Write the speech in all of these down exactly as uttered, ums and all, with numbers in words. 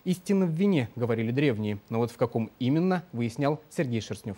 Истина в вине, говорили древние. Но вот в каком именно, выяснял Сергей Шерстнев.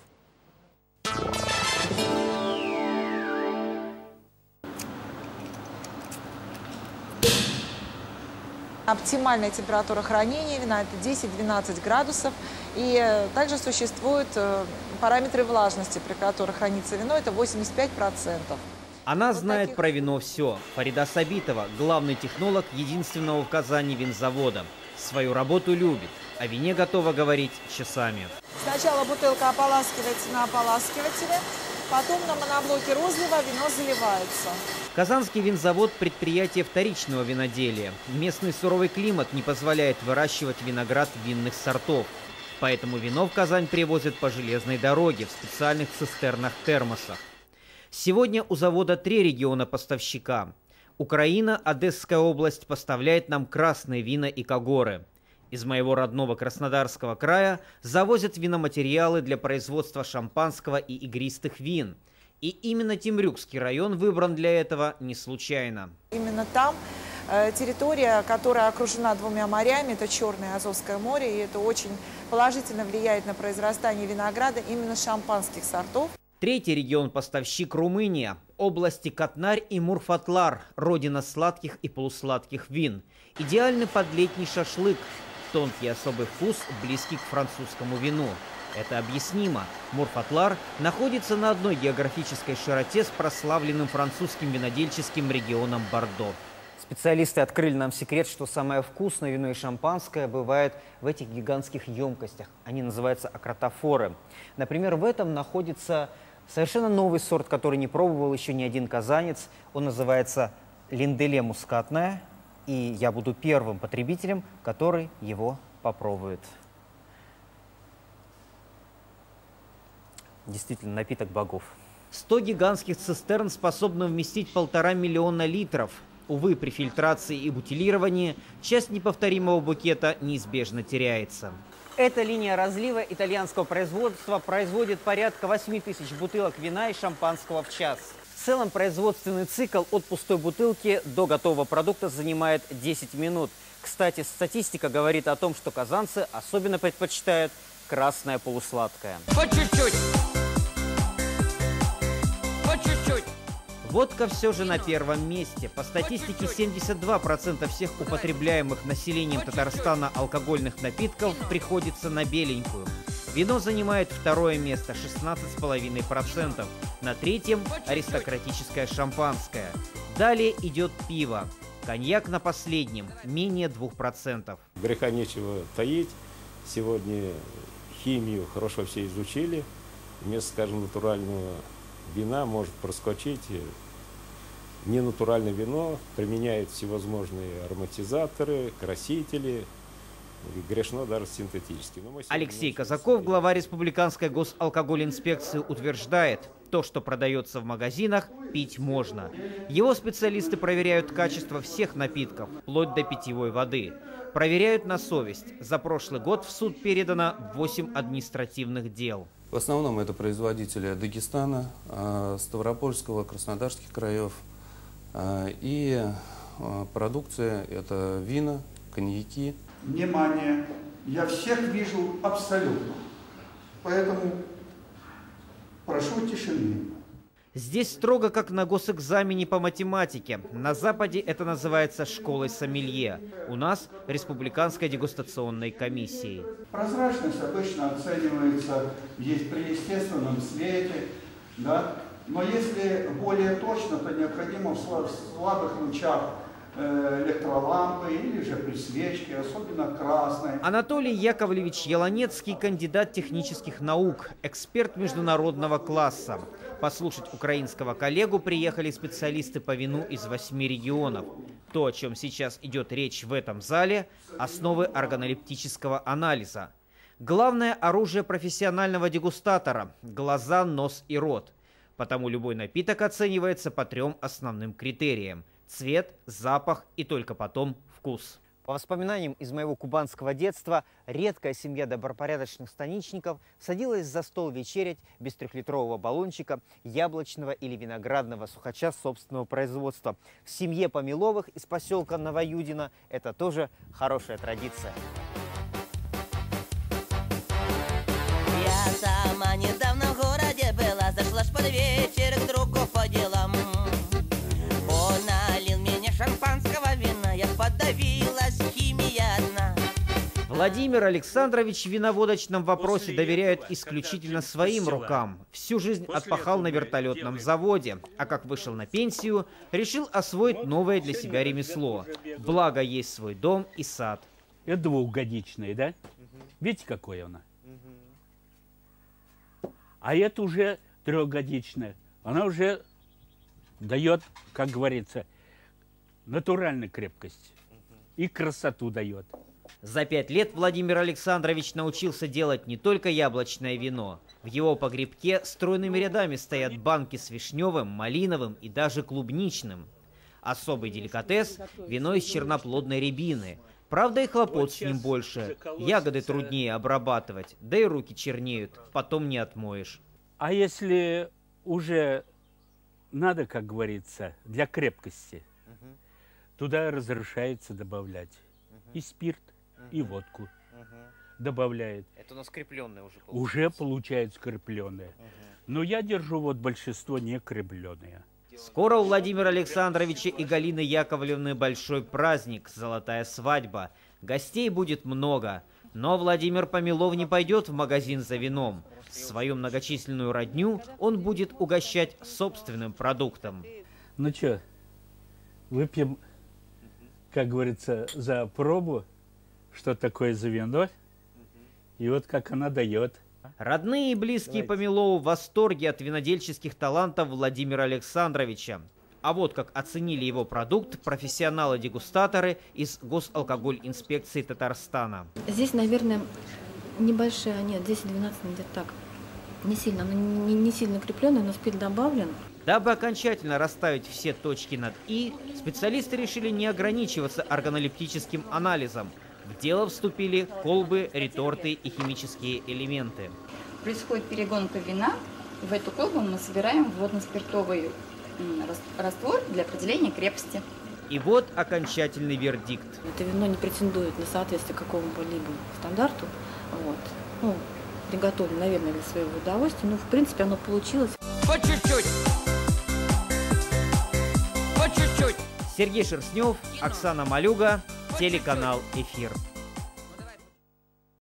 Оптимальная температура хранения вина – это десять-двенадцать градусов. И также существуют параметры влажности, при которых хранится вино – это восемьдесят пять процентов. Она Вот знает таких... про вино все. Фарида Сабитова – главный технолог единственного в Казани винзавода. Свою работу любит. О вине готова говорить часами. Сначала бутылка ополаскивается на ополаскивателе, потом на моноблоке розлива вино заливается. Казанский винзавод – предприятие вторичного виноделия. Местный суровый климат не позволяет выращивать виноград винных сортов. Поэтому вино в Казань привозят по железной дороге в специальных цистернах-термосах. Сегодня у завода три региона поставщика. Украина, Одесская область поставляет нам красные вина и когоры. Из моего родного Краснодарского края завозят виноматериалы для производства шампанского и игристых вин. И именно Темрюкский район выбран для этого не случайно. Именно там э, территория, которая окружена двумя морями, это Черное и Азовское море, и это очень положительно влияет на произрастание винограда именно шампанских сортов. Третий регион-поставщик – Румыния, области Катнарь и Мурфатлар, родина сладких и полусладких вин. Идеальный под летний шашлык, тонкий особый вкус, близкий к французскому вину. Это объяснимо. Мурфатлар находится на одной географической широте с прославленным французским винодельческим регионом Бордо. Специалисты открыли нам секрет, что самое вкусное вино и шампанское бывает в этих гигантских емкостях. Они называются акротофоры. Например, в этом находится совершенно новый сорт, который не пробовал еще ни один казанец. Он называется Линделе мускатная. И я буду первым потребителем, который его попробует. Действительно, напиток богов. сто гигантских цистерн способны вместить полтора миллиона литров. Увы, при фильтрации и бутилировании часть неповторимого букета неизбежно теряется. Эта линия разлива итальянского производства производит порядка восьми тысяч бутылок вина и шампанского в час. В целом производственный цикл от пустой бутылки до готового продукта занимает десять минут. Кстати, статистика говорит о том, что казанцы особенно предпочитают красное полусладкое. По чуть-чуть. По чуть-чуть. Водка все же на первом месте. По статистике, семьдесят два процента всех употребляемых населением Татарстана алкогольных напитков приходится на беленькую. Вино занимает второе место – шестнадцать целых пять десятых процента. На третьем – аристократическое шампанское. Далее идет пиво. Коньяк на последнем – менее двух процентов. Греха нечего таить. Сегодня химию хорошо все изучили. Вместо, скажем, натурального вина может проскочить ненатуральное вино, применяет всевозможные ароматизаторы, красители. Грешно даже синтетически. Алексей Казаков, глава Республиканской госалкогольинспекции, утверждает, то, что продается в магазинах, пить можно. Его специалисты проверяют качество всех напитков, вплоть до питьевой воды. Проверяют на совесть. За прошлый год в суд передано восемь административных дел. В основном это производители Дагестана, Ставропольского, Краснодарских краев. И продукция – это вина, коньяки. Внимание! Я всех вижу абсолютно. Поэтому прошу тишины. Здесь строго как на госэкзамене по математике. На Западе это называется школой сомелье. У нас – республиканской дегустационной комиссией. Прозрачность обычно оценивается есть при естественном свете, да? Но если более точно, то необходимо в слабых лучах электролампы или же при свечке, особенно красной. Анатолий Яковлевич Ялонецкий, кандидат технических наук, эксперт международного класса. Послушать украинского коллегу приехали специалисты по вину из восьми регионов. То, о чем сейчас идет речь в этом зале, основы органолептического анализа. Главное оружие профессионального дегустатора – глаза, нос и рот. Потому любой напиток оценивается по трем основным критериям – цвет, запах и только потом вкус. По воспоминаниям из моего кубанского детства, редкая семья добропорядочных станичников садилась за стол вечерять без трехлитрового баллончика яблочного или виноградного сухача собственного производства. В семье Помеловых из поселка Новоюдино это тоже хорошая традиция. Я сама недавно в городе была, зашла ж под вечер к другу по делам. Он налил мне шампанского вина, я подавилась, химия одна. Владимир Александрович в виноводочном вопросе доверяет исключительно своим рукам. Всю жизнь отпахал на вертолетном заводе, а как вышел на пенсию, решил освоить новое для себя ремесло. Благо есть свой дом и сад. Это двухгодичная, да? Видите, какое она? А это уже трехгодичная. Она уже дает, как говорится, натуральную крепкость и красоту дает. За пять лет Владимир Александрович научился делать не только яблочное вино. В его погребке стройными рядами стоят банки с вишневым, малиновым и даже клубничным. Особый деликатес – вино из черноплодной рябины. Правда, и хлопот с ним больше. Ягоды труднее обрабатывать, да и руки чернеют, потом не отмоешь. А если уже надо, как говорится, для крепкости, угу. туда разрешается добавлять угу. и спирт, угу. и водку. Угу. Добавляет. Это у нас крепленное уже получается. Уже получается крепленное. Угу. Но я держу вот большинство не крепленное. Скоро у Владимира Александровича и Галины Яковлевны большой праздник – золотая свадьба. Гостей будет много. Но Владимир Помелов не пойдет в магазин за вином. Свою многочисленную родню он будет угощать собственным продуктом. Ну что, выпьем, как говорится, за пробу, что такое за вино, и вот как она дает. Родные и близкие Помелову в восторге от винодельческих талантов Владимира Александровича. А вот как оценили его продукт профессионалы-дегустаторы из Госалкоголь-инспекции Татарстана. Здесь, наверное, небольшая, нет, десять-двенадцать, где-то так. Не сильно, не, не сильно крепленная, но спирт добавлен. Дабы окончательно расставить все точки над «и», специалисты решили не ограничиваться органолептическим анализом. В дело вступили колбы, реторты и химические элементы. Происходит перегонка вина. В эту колбу мы собираем водно-спиртовый раствор для определения крепости. И вот окончательный вердикт. Это вино не претендует на соответствие какому-либо стандарту. Вот. Ну, приготовлено, наверное, для своего удовольствия. Но, в принципе, оно получилось. По чуть-чуть. По чуть-чуть. Сергей Шерстнев, Оксана Малюга, телеканал «Эфир».